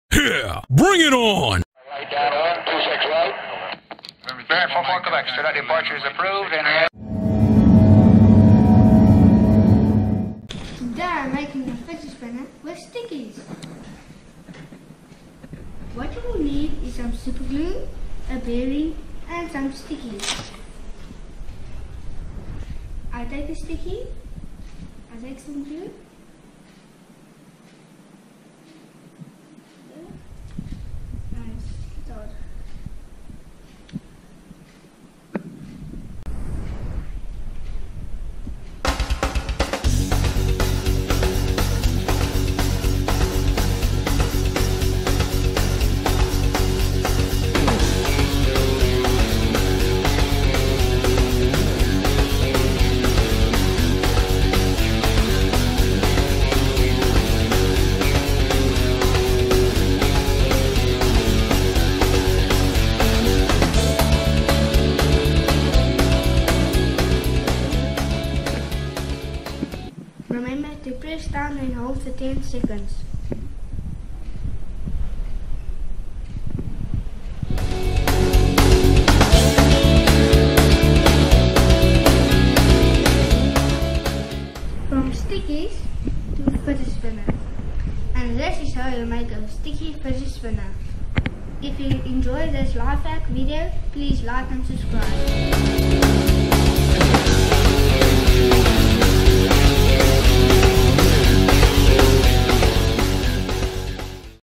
Yeah, bring it on! Right down on, 26 right. Barrett 44 Quebec, straight departure is approved and Today I'm making a fidget spinner with Stikeez. What you will need is some super glue, a bearing and some Stikeez. I take the sticky, I take some glue, and start. Remember to press down and hold for 10 seconds. From Stikeez to fidget spinner. And this is how you make a sticky fidget spinner. If you enjoyed this life hack video, please like and subscribe.